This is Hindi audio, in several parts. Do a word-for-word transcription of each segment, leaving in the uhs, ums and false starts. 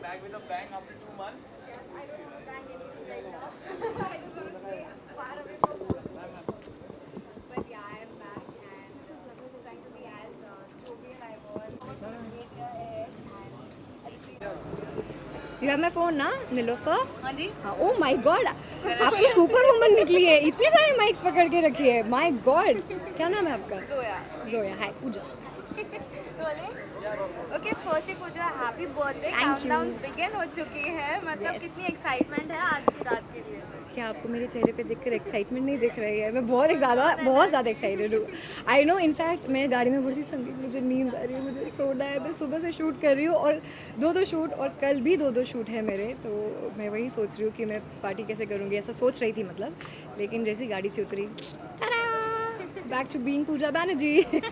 back with a bang after two months. I don't want to bang anything right now. I just want to stay far away from home. But yeah, I am back and uh, trying to be as uh, jovial I was. Make your hair and I'll see. You have my phone ना नीलोफर? हाँ जी. Oh my God! आप तो सुपर वुमन निकली है. इतने सारे माइक्स पकड़ के रखी है. My God! क्या नाम है आपका? Zoya. Zoya. Hi, Pooja. Okay first Pooja happy birthday. Countdown begin हो चुकी है. मतलब yes. कितनी एक्साइटमेंट है आज की रात के लिए? क्या आपको मेरे चेहरे पे देखकर एक्साइटमेंट नहीं दिख रही है? मैं बहुत ज़्यादा बहुत ज़्यादा एक्साइटेड हूँ. I know. इनफैक्ट मैं गाड़ी में बोलती संगीत मुझे नींद आ रही है, मुझे सोना है. मैं सुबह से शूट कर रही हूँ और दो दो शूट और कल भी दो दो शूट है मेरे. तो मैं वही सोच रही हूँ कि मैं पार्टी कैसे करूँगी. ऐसा सोच रही थी मतलब. लेकिन जैसी गाड़ी से उतरी back to being Pooja Banerjee.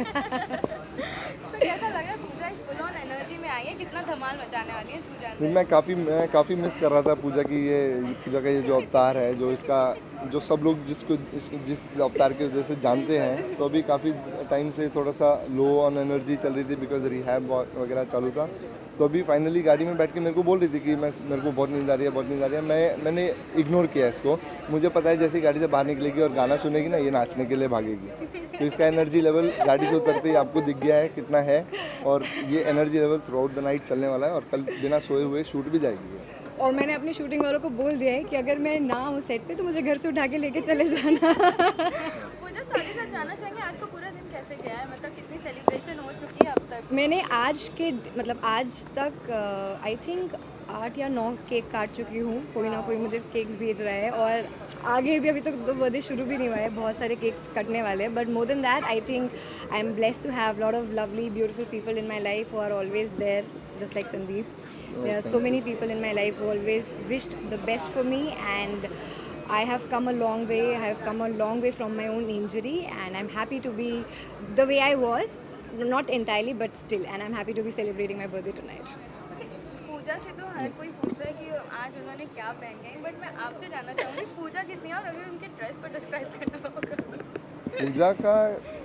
तो कैसा लग रहा है पूजा फुल ऑन एनर्जी में आई है? कितना धमाल मचाने वाली है पूजा? नहीं, मैं काफ़ी मैं काफ़ी मिस कर रहा था पूजा की ये पूजा का ये जो अवतार है, जो इसका जो सब लोग जिसको इस, जिस अवतार की वजह से जानते हैं. तो अभी काफ़ी टाइम से थोड़ा सा लो ऑन एनर्जी चल रही थी बिकॉज रिहैब वगैरह चालू था. तो अभी फाइनली गाड़ी में बैठ के मेरे को बोल रही थी कि मैं मेरे को बहुत नींद आ रही है बहुत नींद आ रही है. मैं मैंने इग्नोर किया इसको. मुझे पता है जैसे गाड़ी से बाहर निकलेगी और गाना सुनेगी ना, ये नाचने के लिए भागेगी. तो इसका एनर्जी लेवल गाड़ी से उतरते ही आपको दिख गया है कितना है. और ये energy level throughout the night चलने वाला है और कल बिना सोए हुए शूट भी जाएगी. और मैंने अपनी शूटिंग वालों को बोल दिया है कि अगर मैं ना हूँ सेट पे तो मुझे घर से उठा के लेके चले जाना. पूजा साथ ही साथ जानना चाहेंगे आज का पूरा दिन कैसे गया है? मतलब कितनी सेलिब्रेशन हो चुकी है अब तक? मैंने आज के मतलब आज तक आई थिंक आठ या नौ केक काट चुकी हूँ. कोई ना कोई मुझे केक्स भेज रहा है और आगे भी अभी तक तो बर्थडे शुरू भी नहीं हुआ है. बहुत सारे केक्स कटने वाले हैं. But more than that I think I am blessed to have lot of lovely beautiful people in my life who are always there just like Sandeep. There are so many people in my life who always wished the best for me, and I have come a long way. I have come a long way from my own injury, and I'm happy to be the way I was, not entirely, but still, and I'm happy to be celebrating my birthday tonight. Okay, Pooja से तो हर कोई पूछ रहा है कि आज उन्होंने क्या पहन के आई, बट मैं आपसे जानना चाहूँगी पूजा कितनी है और अगर उनके ड्रेस को डिस्क्राइब करना होगा. पूजा का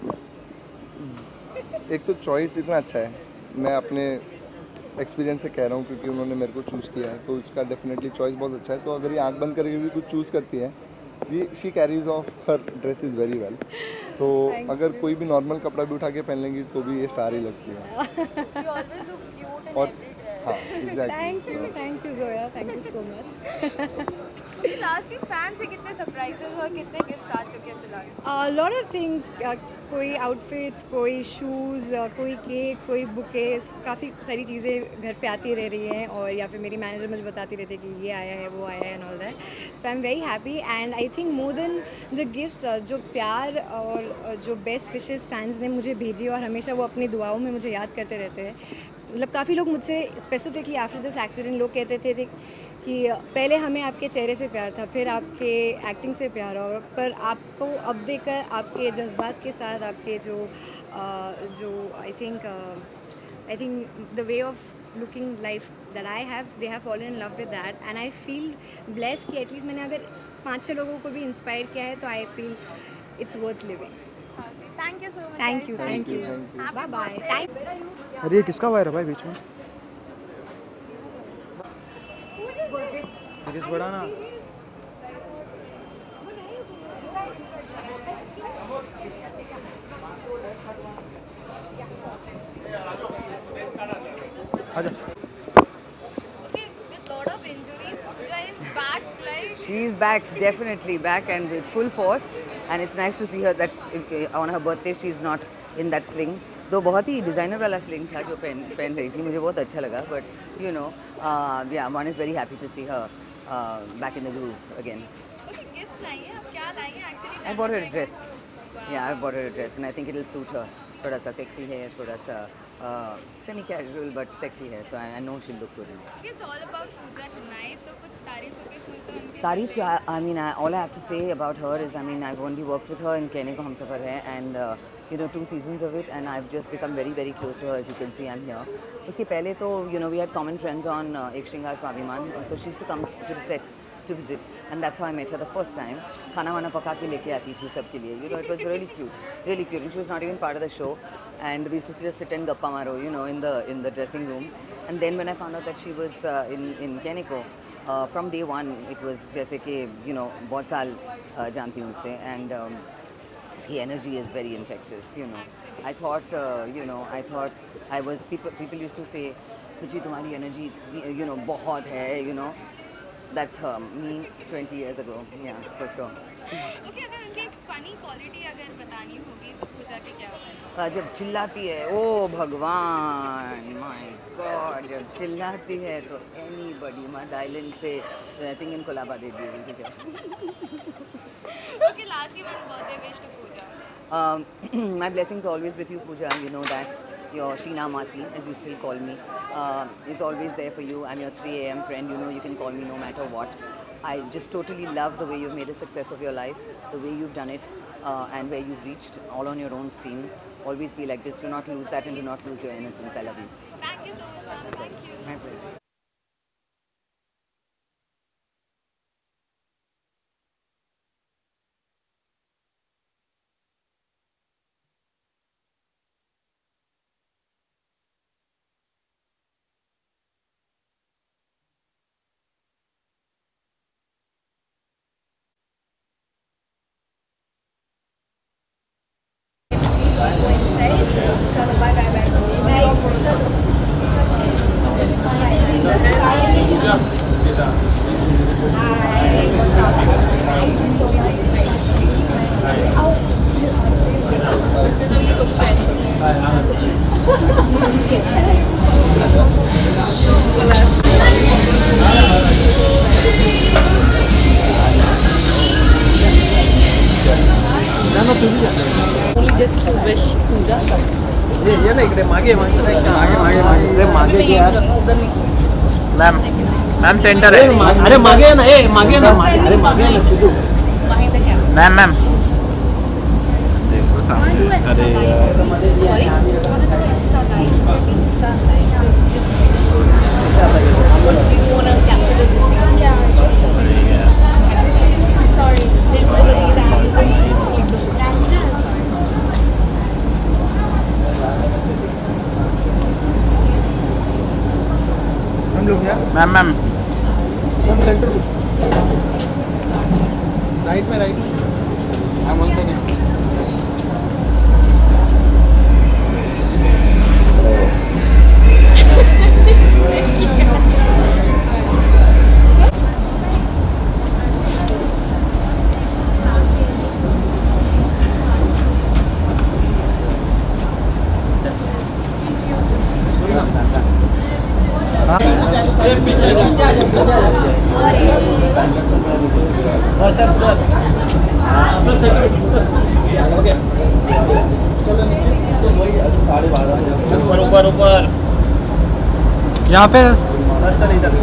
एक तो चॉइस इतना अच्छा है. मैं अपने एक्सपीरियंस से कह रहा हूँ क्योंकि उन्होंने मेरे को चूज़ किया है. तो इसका डेफिनेटली चॉइस बहुत अच्छा है. तो अगर ये आंख बंद करके भी कुछ चूज़ करती है, ये she carries off her dress is very well. तो अगर कोई भी नॉर्मल कपड़ा भी उठा के पहन लेंगी तो भी ये स्टार ही लगती है. और हाँ exactly. Thank you thank you Zoya. Thank you so much. Last week fan से कितने सरप्राइजेस और कितने गिफ्ट आ चुके हैं फिलहाल? Lot of things. कोई आउटफिट्स, कोई शूज़, कोई केक, कोई बुकेस, काफ़ी सारी चीज़ें घर पे आती रह रही हैं. और या फिर मेरी मैनेजर मुझे बताती रहती है कि ये आया है वो आया है and all that. So I am very happy and I think more than the gifts, जो प्यार और जो बेस्ट विशेस फैंस ने मुझे भेजी और हमेशा वो अपनी दुआओं में मुझे याद करते रहते हैं. मतलब काफ़ी लोग मुझसे स्पेसिफिकली आफ्टर दिस एक्सीडेंट लोग कहते थे, थे कि पहले हमें आपके चेहरे से प्यार था, फिर आपके एक्टिंग से प्यार, और पर आपको अब देखकर आपके जज्बात के साथ आपके जो जो I think I think the way of looking life that I have, they have fallen in love with that. And I feel blessed कि एटलीस्ट मैंने अगर पाँच छः लोगों को भी इंस्पायर किया है तो I feel it's worth living. Thank you so much. Thank you thank you. Bye bye. अरे ये किसका वायर है भाई बीच में? किस बड़ा ना. आजा. Okay, with lot of injuries, Pooja is back like. She is back, definitely back and with full force, and it's nice to see her that uh, on her birthday she is not in that sling. दो बहुत ही डिज़ाइनर वाला स्लिंग था जो पहन पहन रही थी, मुझे बहुत अच्छा लगा. But you know yeah one is very happy to see her back in the groove again. Okay, gifts लाई हैं. अब क्या लाई हैं actually? I bought her a dress. Yeah, I bought her a dress and I think it will suit her. थोड़ा सा सेक्सी है, थोड़ा सा सेमी कैजुअल बट सेक्सी है. So I, I know she'll look good in it. It's all about Pooja tonight. तो कुछ तारीफों की सुन तो उनके. तारीफ जो I mean I, all I have to say about her is I mean I've only worked with her in कहने को हम सफ़र है and uh, you know two seasons of it and I've just become very very close to her. As you can see I'm here. उसके पहले तो you know we had common friends on uh, एक श्रृंगार स्वाभिमान, so she used to come to the set to visit and that's how I met her the first time. खाना वाना पका के लेके आती थी सबके लिए. You know it was really cute, really cute, and she was not even part of the show and we used to just sit and गप्पा मारो you know in the in the dressing room. And then when I found out that she was uh, in in Keniko, uh, from day one it was जैसे कि you know बहुत साल uh, जानती हूँ उससे, and um, उसकी energy is very infectious. You know, I thought uh, you know I thought I was people people used to say सुची तुम्हारी energy you know बहुत है, you know. That's her, me twenty years ago, yeah, for sure. Okay, अगर उनकी एक फनी क्वालिटी अगर बतानी होगी तो पूजा की क्या होगा? जब चिल्लाती है, ओ भगवान, माय गॉड, जब चिल्लाती है तो एनीबॉडी मद आइलैंड से आई थिंक इनको लाभा दे दी, ठीक है. ओके, लास्ट की one birthday wish to Pooja. Um, my blessings always with you, Pooja. You know that your Sheena Masi, as you still call me, uh, is always there for you. I'm your three A M friend. You know you can call me no matter what. I just totally love the way you've made a success of your life, the way you've done it, uh, and where you've reached all on your own steam. Always be like this. Do not lose that, and do not lose your innocence. I love you. Thank you so much, ma'am. Thank you. My pleasure. चलो bye bye bye Just to wish Pooja. ये ये ना इकडे मागे मागे मागे मागे मागे मागे की यार मैम मैम सेंटर है अरे मागे ना ए मागे ना अरे मागे ना शुरू मैम मैम देखो सामने अरे ma'am ma'am ma'am centre right में राइट में मैम बोलते नहीं ऊपर ऊपर यहाँ पे सर सर इधर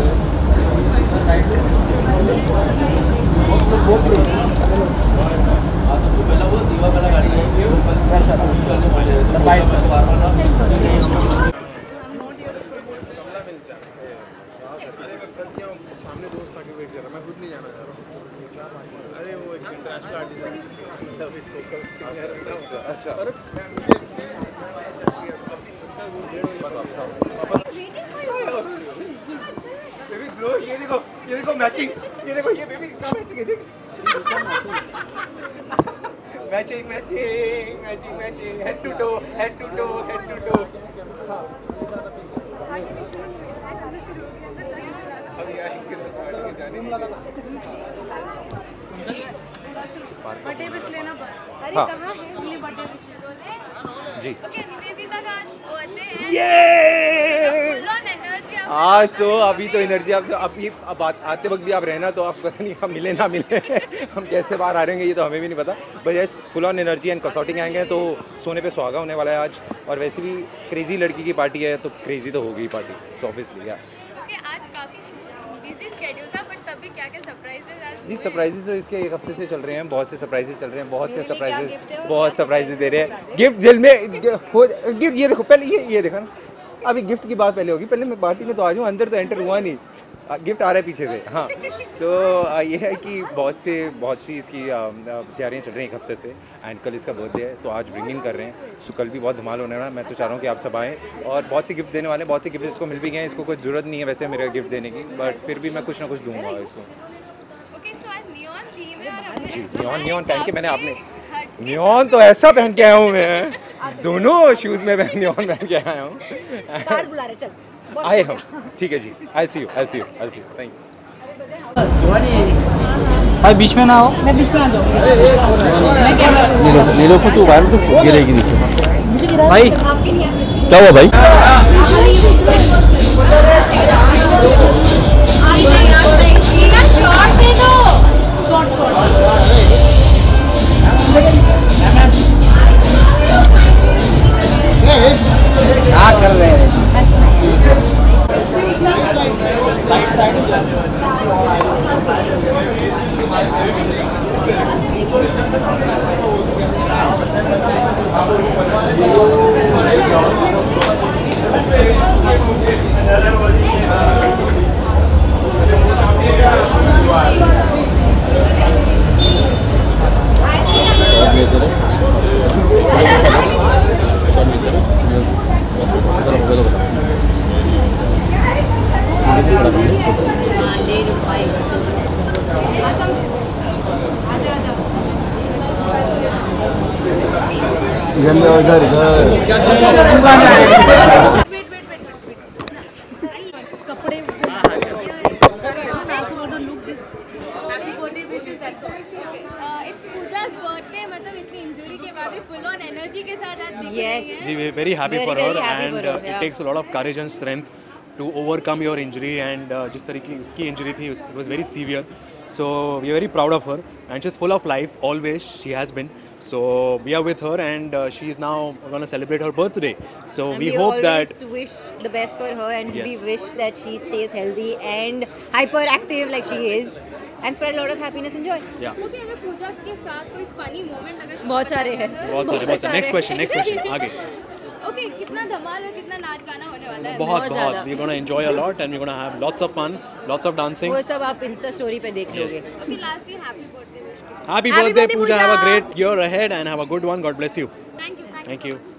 सामने दोस्त आके वेट कर रहा, मैं खुद नहीं जाना चाह रहा. अरे वो इंटरनेशनल आर्टिस्ट अच्छा बेबी ब्रो, ये देखो ये देखो मैचिंग, ये देखो ये बेबी क्या मैचिंग है, देख matching matching matching matching head to toe head to toe head to toe. Birthday wish लेना अरे हाँ. कहाँ है ये बर्थडे विश जी. ओके, निवेदिता का आज बर्थडे है. ये फुल ऑन एनर्जी आज तो अभी तो एनर्जी आप अभी अब आते वक्त भी आप रहना तो आप पता नहीं हम मिले ना मिले हम कैसे बाहर आ रहेंगे ये तो हमें भी नहीं पता. बस फुल ऑन एनर्जी एंड कसौटी आएंगे तो सोने पे सुहागा होने वाला है आज. और वैसे भी क्रेजी लड़की की पार्टी है तो क्रेजी तो होगी पार्टी ऑब्वियसली. यार ओके, आज काफी बिजी शेड्यूल था बट तभी क्या क्या सरप्राइजेस आज जी सरप्राइजेस इसके एक हफ्ते से चल रहे हैं, बहुत से सरप्राइजेस चल रहे हैं, बहुत से मेरे लिए क्या gift है सरप्राइजेस और बहुत क्या सरप्राइजेस surprises दे रहे है, हैं. बता दे। गिफ्ट दिल में गिफ्ट ये देखो पहले ये ये देखा ना अभी गिफ्ट की बात पहले होगी, पहले मैं पार्टी में तो आ जाऊँ, अंदर तो एंटर हुआ नहीं, गिफ्ट आ रहा है पीछे से। हाँ, तो ये है कि बहुत से बहुत सी इसकी तैयारियाँ चल रही हैं एक हफ्ते से, एंड कल इसका बर्थडे है तो आज ड्रिंकिंग कर रहे हैं, सो कल भी बहुत धमाल होने वाला है। मैं तो चाह रहा हूँ कि आप सब आएँ, और बहुत से गिफ्ट देने वाले हैं, बहुत से गिफ्ट इसको मिल भी गए हैं, इसको कोई ज़रूरत नहीं है वैसे मेरे गिफ्ट देने की, बट फिर भी मैं कुछ ना कुछ दूँगा इसको। जी, नियॉन नियॉन पहन के मैंने आपने नियॉन तो ऐसा पहन के आया हूँ मैं, दोनों शूज़ में मैं नियॉन पहन के आया हूँ। बुला रहे चल आए हम, ठीक है जी, I see you I see you I see you thank you. भाई बीच में ना हो, मैं बीच में आ जाऊँ। मैं क्या नीलो नीलो फुटू वायर तो गिरेगी नीचे। भाई क्या हुआ भाई? शॉर्ट दे दो, शॉर्ट क्या कर रहे हैं? इधर कपड़े look this happy birthday wishes that's all. It's Pooja's birthday, मतलब इतनी इंजरी के बाद भी फुल ऑन एनर्जी के साथ आज दिख रही है। जी, we are very happy Very, for very her happy and for her, uh, it yeah. takes a lot of courage and strength to overcome your injury and uh, जिस तरीके की उसकी इंजरी थी it was very severe, so we are very proud of her and she's full of life always, she has been, so we are with her and uh, she is now going to celebrate her birthday, so And we, we hope that always wish the best for her, and we Yes. wish that she stays healthy and hyperactive like she is, and spread a lot of happiness and joy. yeah okay, अगर पूजा के साथ कोई फनी मोमेंट अगर बहुत सारे हैं। बहुत सारे बहुत सारे नेक्स्ट क्वेश्चन नेक्स्ट क्वेश्चन आगे ओके, कितना धमाल और कितना नाच गाना होने वाला है? बहुत बहुत बहुत ज़्यादा। we are going to enjoy a lot and we are going to have lots of fun, lots of dancing. वो सब आप इंस्टा स्टोरी पे देख लोगे। Okay, lastly happy birthday wish. Happy Happy birthday birthday, Pooja, have a Pooja. great year ahead and have a good one, God bless you. Thank you Thank you.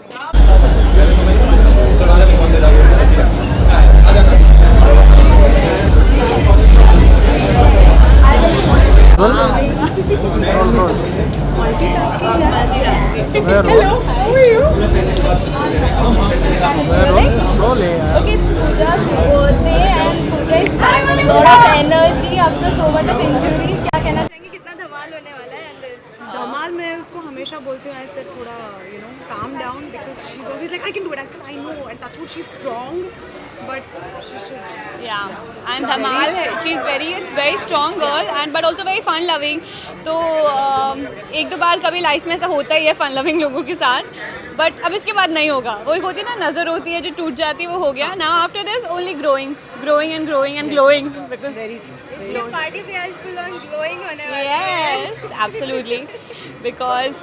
Okay, it's Pooja's birthday and Pooja is back with a lot of energy after so much of injury. क्या कहना चाहेंगे, कितना धमाल होने वाला है अंदर? धमाल मैं उसको हमेशा बोलती हूँ, आई सेड थोड़ा you know calm down because she is always like I can do it. I said I know and touch wood she is strong but she should Yeah, and Dhamal, she's very, it's very strong girl and but also very fun loving. तो um, एक दो बार कभी लाइफ में ऐसा होता ही है fun loving लोगों के साथ, बट अब इसके बाद नहीं होगा। वो एक होती है ना, नज़र होती है जो टूट जाती है, वो हो गया। Now after this only growing, growing and growing and glowing because ये पार्टी पे आज फुल ऑन ग्लोइंग होने वाला है। yes, absolutely because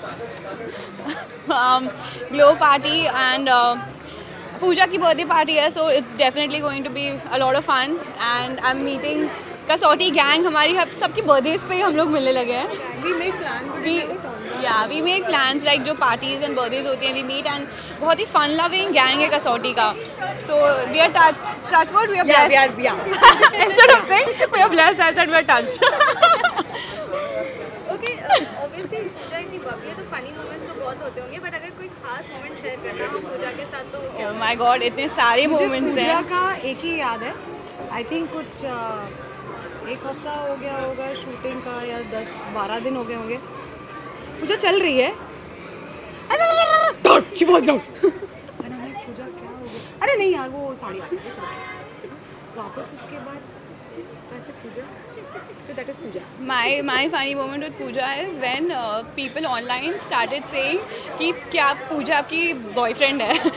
um, glow party and uh, पूजा की बर्थडे पार्टी है, so it's definitely going to be a lot of fun and I am meeting Kasauti gang. हमारी सबकी बर्थडेज पे ही हम लोग मिलने लगे हैं। We make plans we yeah we make plans like जो पार्टीज एंड बर्थडेज होती हैं, वी मीट एंड बहुत ही फन लविंग गैंग है कसौटी का। So we are touch touch word we are blessed instead of saying we are blessed I said we are touched. Okay, obviously Pooja इतनी बबली है तो फनी मोमेंट्स तो बहुत होते होंगे, बट अगर कोई खास मोमेंट शेयर करना हो पूजा के साथ तो वो क्या? ओह माय गॉड, इतने सारे मोमेंट्स पूजा हैं। का एक ही याद है, आई थिंक कुछ uh, एक हफ्ता हो गया होगा शूटिंग का या दस बारह दिन हो गए होंगे। पूजा चल रही है, अरे पूजा क्या हो गया? अरे नहीं यार, वो साड़ी आ गई वापस। उसके बाद कैसे पूजा, so that is Pooja. My my funny moment with Pooja is when uh, people online started saying कि क्या पूजा आपकी boyfriend है?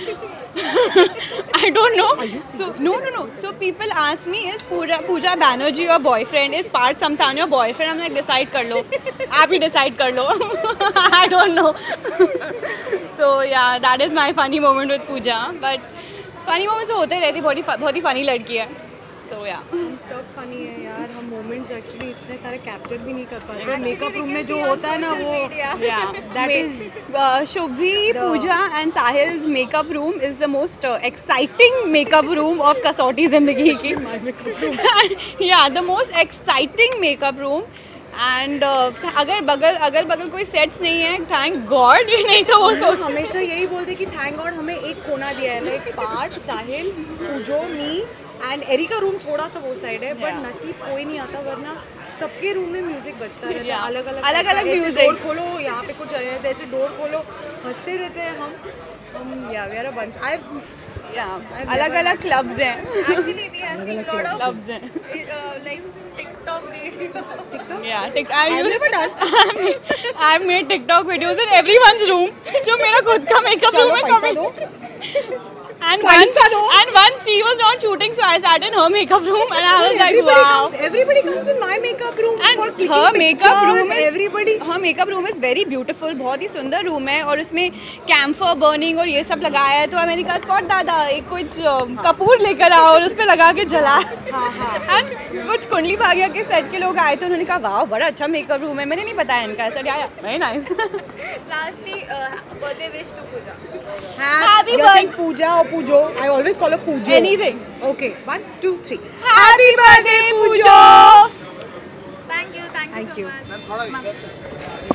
I don't know. So no no no. So people ask me is Pooja Pooja Banerjee your boyfriend? Is Parth Samthan your boyfriend? I'm like decide कर लो, आप ही decide कर लो. I don't know. So yeah, that is my funny moment with Pooja. But funny moments होते रहते, बहुत ही बहुत ही फनी लड़की है। सो या हम सब फनी है यार, हम मोमेंट्स एक्चुअली इतने सारे कैप्चर भी नहीं कर पाते। मेकअप रूम में जो होता है ना वो that is Shubhi, Pooja and Sahil's makeup room is the most exciting makeup room of Kasauti Zindagi की। Yeah the most exciting makeup room. And uh, अगर बगल अगर बगल कोई सेट्स नहीं है, थैंक गॉड, नहीं तो वो सोच हमेशा यही बोलते कि थैंक गॉड हमें एक कोना दिया है, like part, Sahil, Poojo, me and Ari का रूम थोड़ा सा वो साइड है, बट नसीब कोई नहीं आता, वरना सबके रूम में म्यूजिक बजता रहता है। yeah. अलग अलग अलग अलग म्यूजिक। डोर खोलो, यहाँ पे कुछ है, ऐसे डोर खोलो, हंसते रहते हैं हम हम या we are a bunch. I अलग अलग क्लब्स हैं, Actually, we have seen lot of clubs हैं। uh, like TikTok video. TikTok? Yeah, Tik I have never done. I have made TikTok videos in everyone's room. जो मेरा खुद का मेकअप रूम है कभी। And once, and once she was not shooting, so I sat in her makeup room, and I was like, everybody wow. Comes, everybody comes in my makeup room. And for clicking her makeup pictures, room is everybody. her makeup room is very beautiful, बहुत ही सुंदर रूम है, और उसमें कैम्फर बर्निंग और ये सब लगाया है। तो मैंने कहा स्पॉट दादा एक कुछ कपूर लेकर आओ और उस पर लगा के जला। एंड कुछ कुंडली भाग्य के सेट के लोग आए तो उन्होंने कहा वाह बड़ा अच्छा मेकअप रूम है। मैंने नहीं बताया इनका, ऐसा आया very nice. Lastly, uh, birthday wish to Pooja. Happy You're saying Pooja or Pujo? I always call her Pujo. Anything. Okay, one, two, three. Happy birthday Pujo. Thank you, thank, Thank you you. so much.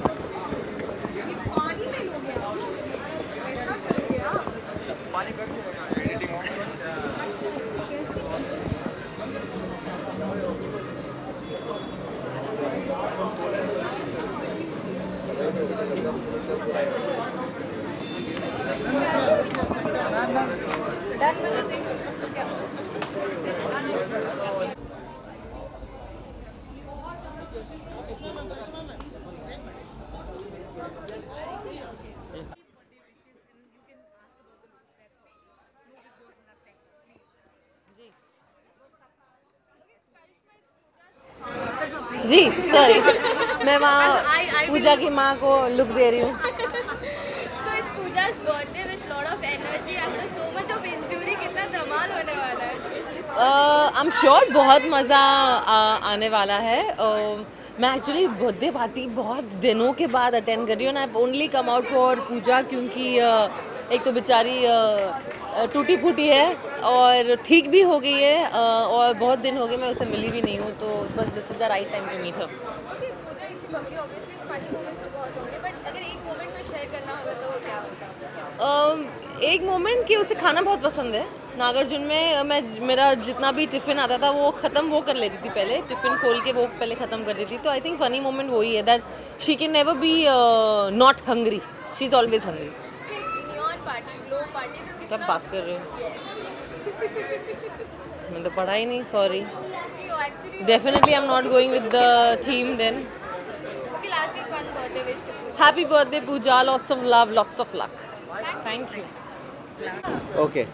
जी सॉरी, मैं वहाँ पूजा की माँ को लुक दे रही हूँ। So it's Pooja's birthday with lot of energy after so much of injury. कितना धमाल होने वाला है? आई एम श्योर बहुत मज़ा आने वाला है। uh, मैं एक्चुअली बर्थडे पार्टी बहुत दिनों के बाद अटेंड कर रही हूँ। I only come out for Pooja क्योंकि uh, एक तो बेचारी uh, टूटी फूटी है और ठीक भी हो गई है, uh, और बहुत दिन हो गए मैं उससे मिली भी नहीं हूँ, तो बस this is the right time to meet her. Okay, Pooja इतनी बड़ी obviously funny moments तो बहुत होंगे, but अगर एक moment को share करना होगा तो वो क्या होगा? um, एक मोमेंट कि उसे खाना बहुत पसंद है। नागार्जुन में मैं मेरा जितना भी टिफ़िन आता था वो ख़त्म वो कर लेती थी, पहले टिफ़िन खोल के वो पहले ख़त्म कर देती थी। तो आई थिंक फ़नी मोमेंट वही है that she can never be not hungry, she is always hungry. Neon party, glow party तो कितना? क्या बात कर रहे हो? मैंने तो पढ़ा ही नहीं, sorry. Definitely I am not going with the theme then. Okay, lastly one birthday wish to Pooja. Happy birthday Pooja, lots of love, lots of luck. Thank you. Okay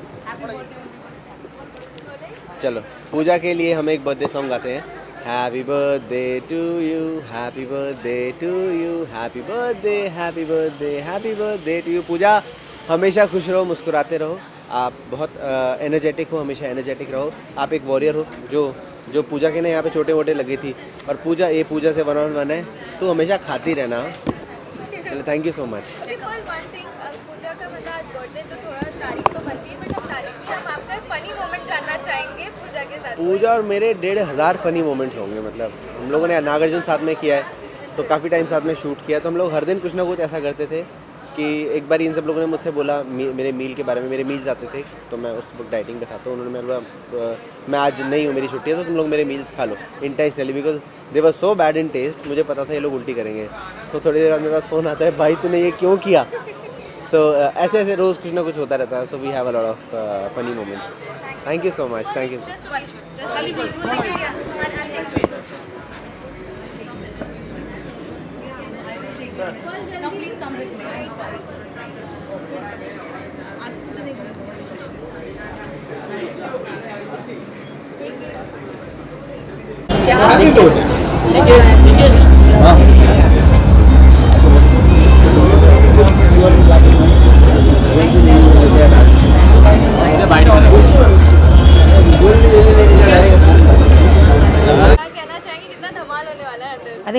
चलो, पूजा के लिए हम एक बर्थडे सॉन्ग गाते हैं। Happy birthday to you, happy birthday to you, happy birthday, happy birthday, happy birthday to you. Pooja हमेशा खुश रहो, मुस्कुराते रहो, आप बहुत एनर्जेटिक हो, हमेशा एनर्जेटिक रहो। आप एक वॉरियर हो, जो जो पूजा के ना यहाँ पे छोटे मोटे लगी थी, और पूजा ये पूजा से वन ऑन वन है, तो हमेशा खाती रहना। Thank you so much. Okay, for one thing, uh, Pooja का मतलब आज birthday तो थोड़ा तारीफ तो बनती है, but हम तारीफ नहीं, हम आपका funny moment जानना चाहेंगे पूजा के साथ। पूजा और मेरे डेढ़ हज़ार फ़नी मोमेंट्स होंगे। मतलब हम लोगों ने नागार्जुन साथ में किया है, तो काफ़ी टाइम साथ में शूट किया, तो हम लोग हर दिन कुछ ना कुछ ऐसा करते थे कि एक बार इन सब लोगों ने मुझसे बोला मी, मेरे मील के बारे में। मेरे मील्स आते थे, तो मैं उस वक्त डाइटिंग पे था, तो उन्होंने मेरे बोला मैं आज नहीं हूँ, मेरी छुट्टी है, तो तुम लोग मेरे मील्स खा लो intentionally, because they were so bad in taste. मुझे पता था ये लोग उल्टी करेंगे, तो थोड़ी देर बाद मेरे पास फ़ोन आता है, भाई तूने ये क्यों किया। सो so, uh, ऐसे ऐसे रोज़ कुछ ना कुछ होता रहता है। So we have a lot of funny moments. Thank you so much, thank you. भाई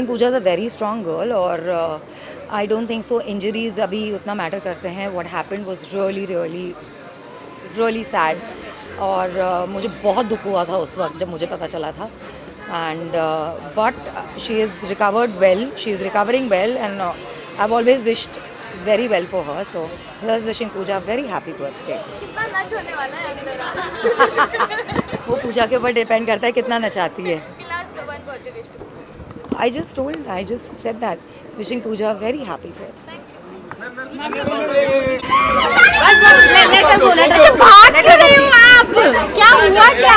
Pooja is a very strong girl और I don't think so injuries अभी उतना मैटर करते हैं. What happened was really really really sad और uh, मुझे बहुत दुख हुआ था उस वक्त जब मुझे पता चला था. And but she is recovered well, she is recovering well and I have always wished very well for her, so just wishing Pooja a very happy birthday. कितना नच होने वाला है अगले रात? वो पूजा के ऊपर डिपेंड करता है कितना नचाती है. Last one birthday wish to Pooja. I just told, I just said that, wishing Pooja a very happy birthday. भाग क्यों रही हो आप? क्या हुआ क्या?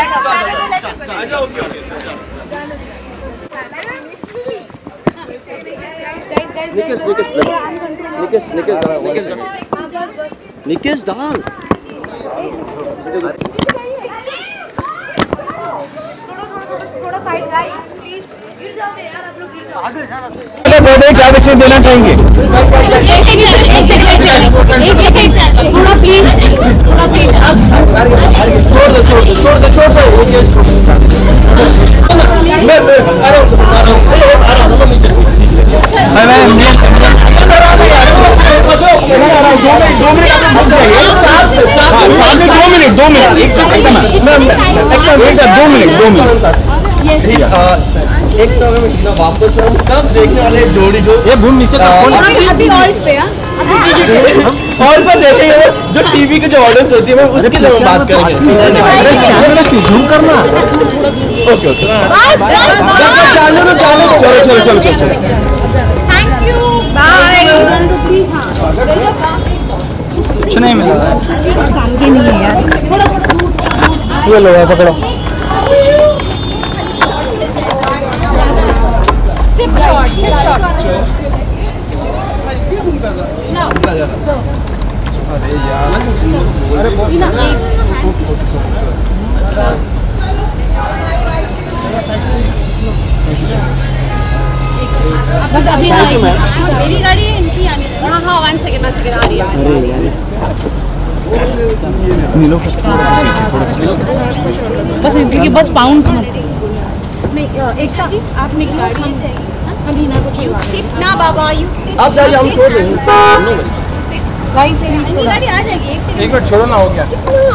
निकेश निकेश निकेश निकेश निकेश डाल थोड़ा फाइट गाइस प्लीज गिर जाओगे यार आप लोग गिर जाओ. आगे अरे बर्थडे क्या मैसेज देना चाहेंगे? थोड़ा प्लीज थोड़ा प्लीज छोड़ दो छोड़ दो छोड़ दो छोड़ दो. मैं आ रहा हूँ आ रहा हूँ नीचे. मैं मैं दो मिनट दो मिनट दो मिनट दो मिनट दो मिनट एक तो ना वापस हम कब देखने वाले जोड़ी जो ये भूम नीचे अभी हॉल पे हॉल पे देखेंगे जो टीवी की जो ऑडियंस होती है मैं उसके लिए बात करेंगे. झूम करना. ओके ओके चालू तो चालू चलो चलो चलो चलो. Thank you bye. कुछ नहीं मिला काम की नहीं है यार. ये लो पकड़ो. सिप शॉट सिप शॉट ना अरे यार अरे बस अभी मेरी गाड़ी है इनकी आने दे. हाँ हाँ वन सेकंड वन सेकंड आ रही है. बस इनके बस पाउंड्स मत. नहीं एकता जी आपने गाड़ी से अभी ना कुछ यू सिप ना बाबा यू सिप. आप जाइए हम छोड़ देंगे. गाइस मेरी गाड़ी आ जाएगी. एक सेकंड एक मिनट छोड़ो ना. हो गया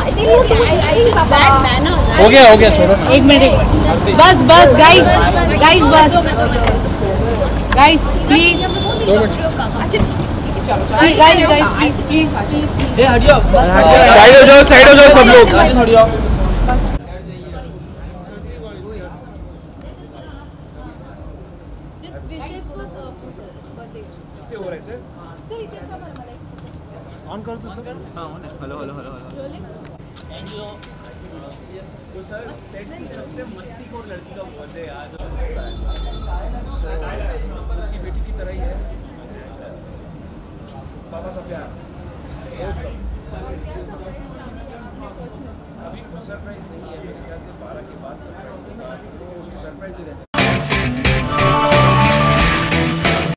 बैड मैनर. हो गया हो गया छोड़ो ना. एक मिनट बस बस गाइस गाइस बस गाइस प्लीज. अच्छा ठीक है चलो guys guys please please please. ए हटियो साइड हो जाओ साइड हो जाओ सब लोग. हट जाओ. जस्ट विशेस फॉर बर्थडे कितने हो रहे थे सर? इतने सब हमारे ऑन कर दो सर. हां ऑन है. Hello hello hello rolling. Thank you. Yes तो सर सेट की सबसे मस्ती को लड़की का बर्थडे आज सो उनकी बेटी की तरह ही है. पापा का प्यार अभी कुछ सरप्राइज नहीं है मेरे ख्याल से. बारह